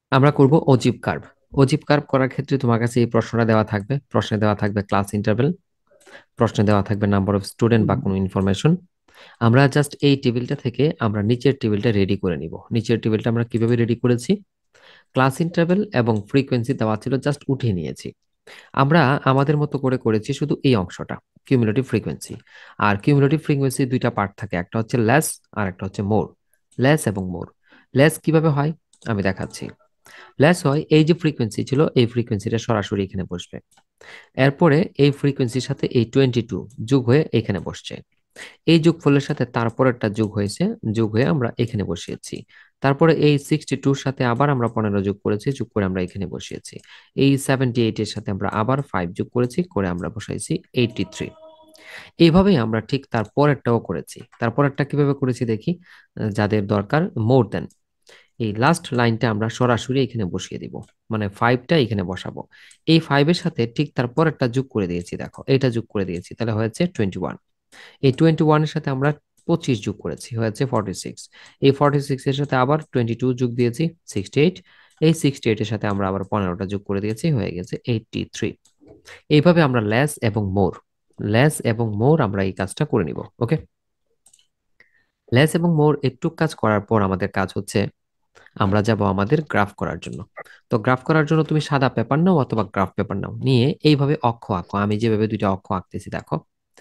আমরা করব অজিব curve. অজিব curve করার ক্ষেত্রে তোমার কাছে এই প্রশ্নটা দেওয়া থাকবে, প্রশ্নে দেওয়া থাকবে ক্লাস ইন্টারভেল, প্রশ্নে দেওয়া থাকবে নাম্বার অফ স্টুডেন্ট বা কোনো ইনফরমেশন। আমরা জাস্ট এই টেবিলটা থেকে আমরা নিচের টেবিলটা রেডি করে নিব। নিচের টেবিলটা আমরা কিভাবে রেডি করেছি? ক্লাস ইন্টারভেল এবং ফ্রিকোয়েন্সি দেওয়া ছিল, জাস্ট উঠিয়ে নিয়েছি। আমরা আমাদের মতো করে করেছি শুধু এই অংশটা, কিউমুলেটিভ ফ্রিকোয়েন্সি। আর কিউমুলেটিভ ফ্রিকোয়েন্সি দুইটা পার্ট থাকে, একটা হচ্ছে লেস আর একটা হচ্ছে মোর। লেস এবং মোর। লেস কিভাবে হয় আমি দেখাচ্ছি। লেস হয়, এই যে ফ্রিকোয়েন্সি ছিল এই ফ্রিকোয়েন্সিটা সরাসরি এখানে বসবে। এরপরে এই ফ্রিকোয়েন্সির সাথে এই 22 যোগ হয়ে এখানে বসছে। এই যোগফলের সাথে তারপরেরটা যোগ হয়েছে, যোগ হয়ে আমরা এখানে বসিয়েছি। তারপরে এই 62 সাথে আবার আমরা 15 যোগ করেছি, যোগ করে আমরা এখানে বসিয়েছি। এই 78 এর সাথে আমরা আবার 5 যোগ করেছি, করে আমরা বসাইছি 83। এইভাবেই আমরা ঠিক তারপরেরটাও করেছি। তারপরেরটা কিভাবে করেছি দেখি, যাদের দরকার মোর দেন, এই লাস্ট লাইনটা আমরা সরাসরি এখানে বসিয়ে দিব, মানে 5টা এখানে বসাবো। এই 5 এর সাথে ঠিক তারপর একটা যোগ করে দিয়েছি, দেখো এটা যোগ করে দিয়েছি, তাহলে হয়েছে 21। এই 21 এর সাথে আমরা 25 যোগ করেছি, হয়েছে 46। এই 46 এর সাথে আবার 22 যোগ দিয়েছি, 68। এই 68 এর সাথে আমরা আবার 15টা যোগ করে দিয়েছি, হয়ে গেছে 83। এইভাবে আমরা লেস এবং মোর, লেস এবং মোর আমরা এই কাজটা করে নিব। ওকে, লেস এবং মোর একটু কাজ করার পর আমাদের কাজ হচ্ছে আমরা যাব আমাদের গ্রাফ করার জন্য। তো গ্রাফ করার জন্য তুমি সাদা পেপার নাও অথবা গ্রাফ পেপার নাও, নিয়ে এইভাবে অক্ষ আঁকো, আমি যেভাবে দুইটা অক্ষ আঁকতেছি দেখো।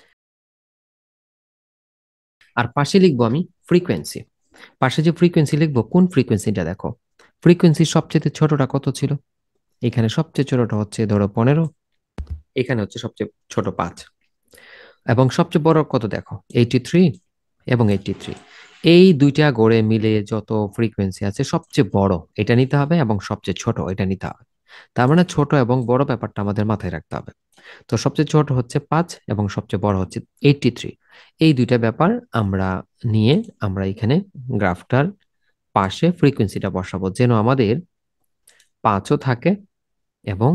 আর পাশে লিখবো আমি ফ্রিকোয়েন্সি। পাশে যে ফ্রিকোয়েন্সি লিখবো, কোন ফ্রিকোয়েন্সিটা দেখো। ফ্রিকোয়েন্সির সবচেয়ে ছোটটা কত ছিল? এখানে সবচেয়ে ছোটটা হচ্ছে ধরো 15, এখানে হচ্ছে সবচেয়ে ছোট 5, এবং সবচেয়ে বড় কত দেখো 83 এবং 83। এই দুইটা গড়ে মিলে যত ফ্রিকোয়েন্সি আছে সবচেয়ে বড় এটা নিতে হবে এবং সবচেয়ে ছোট এটা নিতে হবে। তার মানে ছোট এবং বড় ব্যাপারটা আমাদের মাথায় রাখতে হবে। তো সবচেয়ে ছোট হচ্ছে 5 এবং সবচেয়ে বড় হচ্ছে 83। এই দুইটা ব্যাপার আমরা নিয়ে আমরা এখানে গ্রাফটার পাশে ফ্রিকোয়েন্সিটা বসাবো, যেন আমাদের 5ও থাকে এবং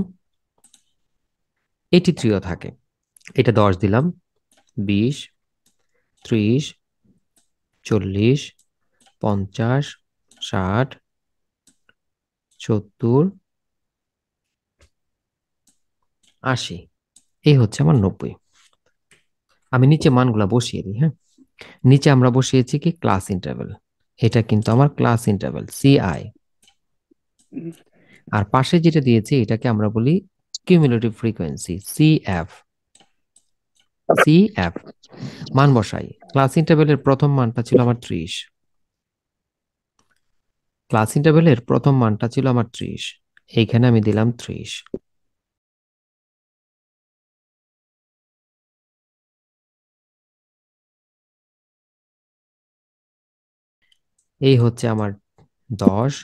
83ও থাকে। এটা 10 দিলাম, 20, 30, 40, 50, 60, 70, 80। এই হচ্ছে আমার 90। আমি নিচে মানগুলা বসিয়ে দিই, হ্যাঁ। নিচে আমরা বসিয়েছি কি ক্লাস ইন্টারভেল, এটা কিন্তু আমার ক্লাস ইন্টারভেল সিআই। আর পাশে যেটা দিয়েছি এটাকে আমরা বলি কিউমুলেটিভ ফ্রিকোয়েন্সি সিএফ। সিএফ মান বসাই। ক্লাস ইন্টারভেলের প্রথম মানটা ছিল আমার 30। ক্লাস ইন্টারভেলের প্রথম মানটা ছিল আমার 30, এইখানে আমি দিলাম 30। এই হচ্ছে আমার 10।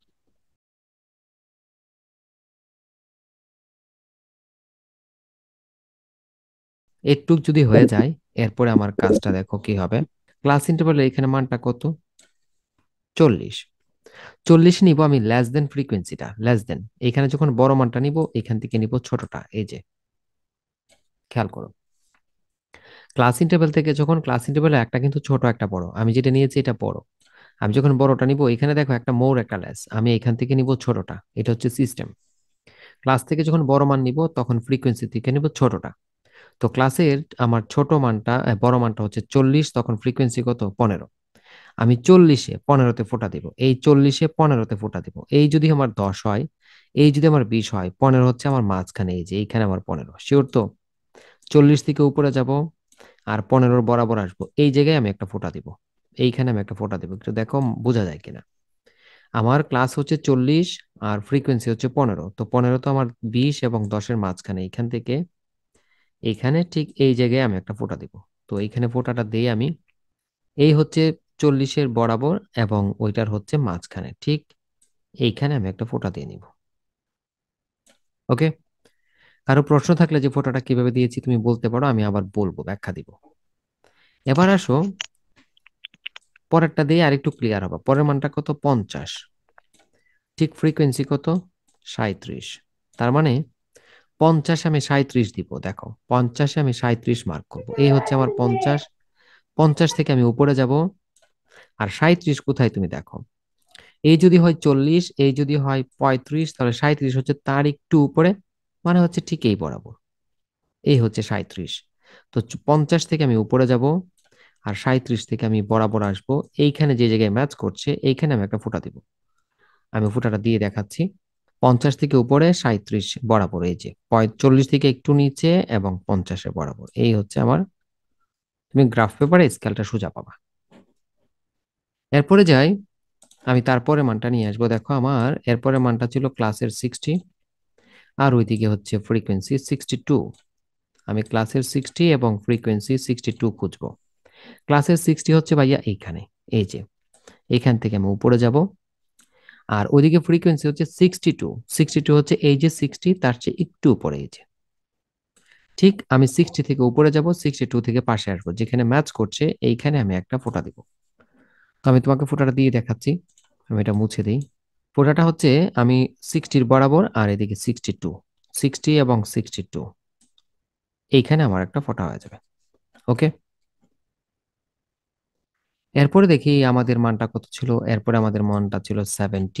এটুক যদি হয়ে যায়, এরপরে আমার কাজটা দেখো কি হবে। ক্লাস ইন্টারভেলের এখানে মানটা কত? 40। 40 নিব আমি লেস দেন ফ্রিকোয়েন্সিটা, লেস দেন। এখানে যখন বড় মানটা নিব এখান থেকে নিব ছোটটা, এই যে খেয়াল করো। ক্লাস ইন্টারভেল থেকে যখন ক্লাস ইন্টারভেলে একটা কিন্তু ছোট একটা বড়, আমি যেটা নিয়েছি এটা বড়। আমি যখন বড়টা নিব এখানে দেখো একটা মোর একটা লেস, আমি এখান থেকে নিব ছোটটা, এটা হচ্ছে সিস্টেম। ক্লাস থেকে যখন বড় মান নিব তখন ফ্রিকোয়েন্সি থেকে নিব ছোটটা। তো ক্লাসের আমার ছোট মানটা বড় মানটা হচ্ছে 40, তখন ফ্রিকোয়েন্সি কত 15। আমি 40-এ 15-তে ফোঁটা দিব, এই 40-এ 15-তে ফোঁটা দিব। এই যদি আমার 10 হয়, এই যদি আমার 20 হয়, 15 হচ্ছে আমার মাঝখানে, এই যে এইখানে আমার 15, শিওর তো? 40 থেকে উপরে যাব আর 15-র বরাবর আসবো, এই জায়গায় আমি একটা ফোঁটা দিব, এইখানে আমি একটা ফোঁটা দিব। একটু দেখো বোঝা যায় কিনা। আমার ক্লাস হচ্ছে 40 আর ফ্রিকোয়েন্সি হচ্ছে 15, তো 15 তো আমার 20 এবং 10-এর মাঝখানে, এইখান থেকে এইখানে ঠিক এই জায়গায় আমি একটা ফোঁটা দিব। তো এইখানে ফোঁটাটা দিয়ে আমি, এই হচ্ছে 40-এর বরাবর এবং ওইটার হচ্ছে মাঝখানে, ঠিক এইখানে আমি একটা ফোঁটা দিয়ে নিব। ওকে, কারো প্রশ্ন থাকলে যে ফোঁটাটা কিভাবে দিয়েছি তুমি বলতে পারো, আমি আবার বলবো, ব্যাখ্যা দিব। এবার আসো পরেরটা দিয়ে আরেকটু ক্লিয়ার হবে। পরের মানটা কত? 50। ঠিক ফ্রিকোয়েন্সি কত? 37। তার মানে 50-এ আমি 37 দিব, দেখো 50-এ আমি 37 মার্ক করব, এই হচ্ছে আমার 50। 50 থেকে আমি উপরে যাব। আর 37 কোথায় তুমি দেখো, এই যদি হয় 40, এই যদি হয় 35, তাহলে 37 হচ্ছে তার একটু উপরে, মানে হচ্ছে ঠিক এই বরাবর। এই হচ্ছে 37। তো 50 থেকে আমি উপরে যাব, আর 37 থেকে আমি বরাবর আসব। এইখানে যে জায়গায় ম্যাচ করছে এইখানে আমি একটা ফোঁটা দিব। আমি ফোঁটাটা দিয়ে দেখাচ্ছি। 50 থেকে উপরে, 37 বরাবর, এই যে 40 থেকে একটু নিচে এবং 50-এর বরাবর, এই হচ্ছে আমার। তুমি গ্রাফ পেপারে স্কেলটা সোজা পাবা। এরপরে যাই, আমি তারপরে মানটা নিয়ে আসবো। দেখো আমার এরপরে মানটা ছিল ক্লাসের 60, আর ওইদিকে হচ্ছে ফ্রিকোয়েন্সি 62। আমি ক্লাসের 60 এবং ফ্রিকোয়েন্সি 62 খুঁজবো। ক্লাসের 60 হচ্ছে ভাইয়া এইখানে, এই যে এইখান থেকে আমি উপরে যাব। আর ওইদিকে ফ্রিকোয়েন্সি হচ্ছে 62। 62 হচ্ছে এই যে 60, তার চেয়ে একটু উপরে, এই যে। ঠিক আমি 60 থেকে উপরে যাব, 62 থেকে পাশে আসবো, যেখানে ম্যাচ করছে এইখানে আমি একটা ফোঁটা দিব। তো আমি তোমাকে ফোঁটাটা দিয়ে দেখাচ্ছি। আমি এটা মুছে দিই। ফোঁটাটা হচ্ছে আমি 60-র বরাবর, আর এদিকে 62, 60 এবং 62, এইখানে আমার একটা ফোঁটা হয়ে যাবে। ওকে। এরপরে দেখি আমাদের মানটা কত ছিল। এরপরে আমাদের মানটা ছিল 70,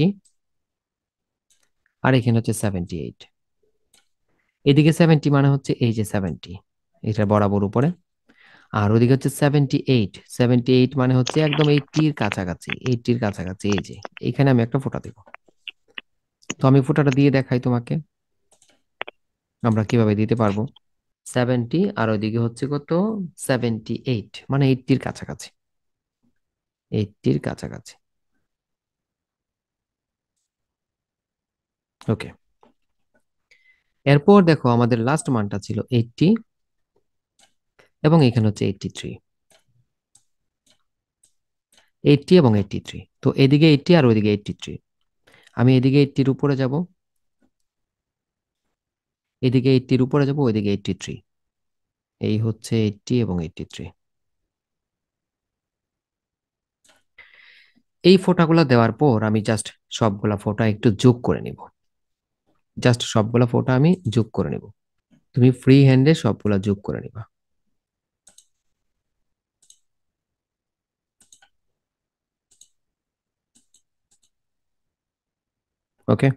আর এখানে হচ্ছে 78। এদিকে 70 মানে হচ্ছে এই যে 70, এটা বরাবর উপরে। আর ওদিকে হচ্ছে 78, 78 মানে হচ্ছে একদম 80-র কাছাকাছি, 80-র কাছাকাছি, এই যে এখানে আমি একটা ফোঁটা দেব। তো আমি ফোঁটাটা দিয়ে দেখাই তোমাকে আমরা কিভাবে দিতে পারবো। 70, আর ওইদিকে হচ্ছে কত, 78, মানে 80-র কাছাকাছি, 80-র কাছাকাছি। ওকে। এরপর দেখো আমাদের লাস্ট মানটা ছিল 80, এবং এখানে হচ্ছে 83, 80 এবং 83। তো এদিকে 80 আর ওইদিকে 83। আমি এদিকে 80-র উপরে যাব, এদিকে 80-র উপরে যাব, ওইদিকে 83। এই হচ্ছে 80 এবং 83। এই ফোঁটাগুলো দেওয়ার পর আমি জাস্ট সবগুলা ফোঁটা একটু যোগ করে নিব। জাস্ট সবগুলা ফোঁটা আমি যোগ করে নিব। তুমি ফ্রি হ্যান্ডে সবগুলা যোগ করে নিবা। ওকে।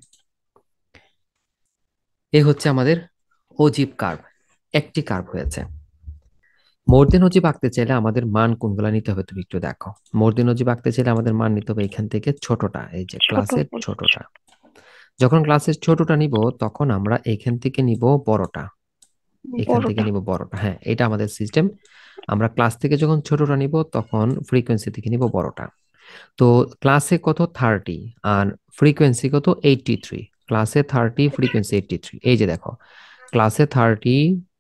এই হচ্ছে আমাদের অজীব কার্ভ। একটি কার্ভ হয়েছে। মোর দেন অজীব আঁকতে চাইলে আমাদের মান কোনগুলা নিতে হবে তুমি একটু দেখো। মোর দেন অজীব আঁকতে চাইলে আমাদের মান নিতে হবে এখান থেকে ছোটটা, এই যে ছোট ক্লাসের বড়। ছোটটা। যখন ক্লাসের ছোটটা নিব তখন আমরা এখান থেকে নিব বড়টা, এখান থেকে বড়টা। নিব বড়টা। হ্যাঁ, এটা আমাদের সিস্টেম। আমরা ক্লাস থেকে যখন ছোটটা নিব তখন ফ্রিকোয়েন্সি থেকে নিব বড়টা। তো ক্লাসে কত 30, আর ফ্রিকোয়েন্সি কত 83। ক্লাসে 30, ফ্রিকোয়েন্সি 83, এই যে দেখো ক্লাসে 30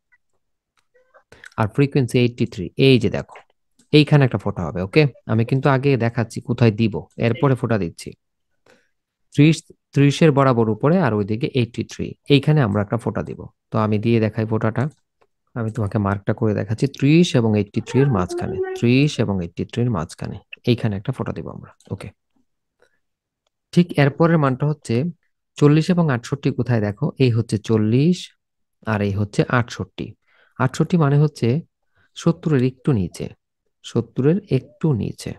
আর ফ্রিকোয়েন্সি 83, এই যে দেখো এইখানে একটা ফোঁটা হবে। ওকে, আমি কিন্তু আগে দেখাচ্ছি কোথায় দিব, এরপরে ফোঁটা দিচ্ছি। 30, 30-এর বরাবর উপরে, আর ওইদিকে 83, এইখানে আমরা একটা ফোঁটা দিব। তো আমি দিয়ে দেখাই ফোঁটাটা। আমি তোমাকে মার্কটা করে দেখাচ্ছি, 30 এবং 83 এর মাঝখানে, 30 এবং 83 এর মাঝখানে এইখানে একটা ফোঁটা দিব আমরা। ওকে। ঠিক এরপরের মানটা হচ্ছে 40 এবং 68। কোথায় দেখো, এই হচ্ছে 40, আর এই হচ্ছে 68। 68 মানে হচ্ছে 70-এর একটু নিচে, 70-এর একটু নিচে।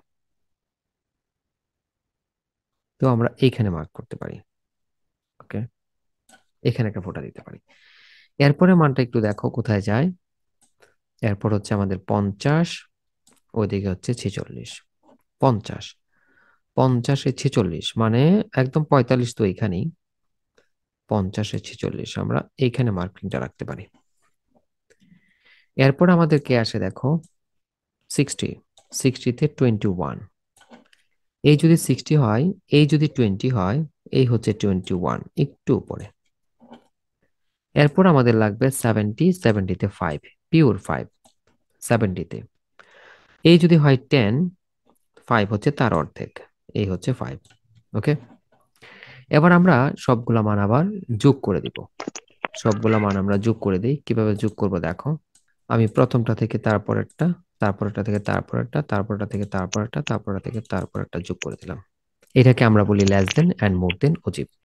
তো আমরা এইখানে মার্ক করতে পারি। ওকে, এখানে একটা ফোঁটা দিতে পারি। এরপরে মানটা একটু দেখো কোথায় যায়। এরপর হচ্ছে আমাদের 50, ওইদিকে হচ্ছে 46। 50, 50-এ 46 মানে একদম 45, তো এইখানেই 50-এ 46 আমরা এইখানে মার্কিংটা রাখতে পারি। এরপর আমাদের কে আসে দেখো 60, 60-তে 21। এই যদি 60 হয়, এই যদি 20 হয়, এই হচ্ছে 21, একটু উপরে। এরপর আমাদের লাগবে 70, 70-তে 5, পিওর 5, 70-তে। এই যদি হয় 10, 5 হচ্ছে তার অর্ধেক, এই হচ্ছে 5। ওকে। এবার আমরা সবগুলা মান আবার যোগ করে দিব। সবগুলা মান আমরা যোগ করে দিই। কিভাবে যোগ করব দেখো। আমি প্রথমটা থেকে তারপরেরটা, তারপরেরটা থেকে তারপরেরটা, তারপরটা থেকে তারপরেরটা, তারপরটা থেকে তারপরেরটা যোগ করে দিলাম। এটাকে আমরা বলি লেস দেন অ্যান্ড মোর দেন অজীব।